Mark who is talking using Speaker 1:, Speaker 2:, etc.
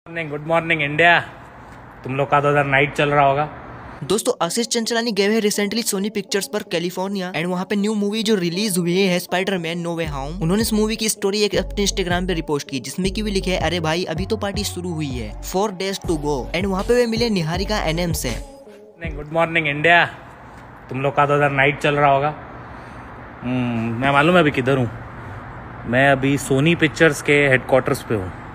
Speaker 1: Good morning India. तुम लोग का तो उधर नाइट चल रहा होगा।
Speaker 2: दोस्तों आशीष चंचलानी गए हैं रिसेंटली सोनी पिक्चर्स पर कैलिफोर्निया एंड वहाँ पे न्यू मूवी जो रिलीज हुई है स्पाइडरमैन नो वे होम। उन्होंने इस मूवी की स्टोरी एक अपने इंस्टाग्राम पे रिपोस्ट की जिसमें कि भी लिखे है, अरे भाई अभी तो पार्टी शुरू हुई है, 4 days टू गो। एंड वहाँ पे वे मिले निहारिका एनएम से।
Speaker 1: Good morning India. तुम लोग का तो उधर नाइट चल रहा होगा। मैं मालूम है अभी किधर हूँ। मैं अभी सोनी पिक्चर्स के हेडक्वार्टर्स पे हूँ।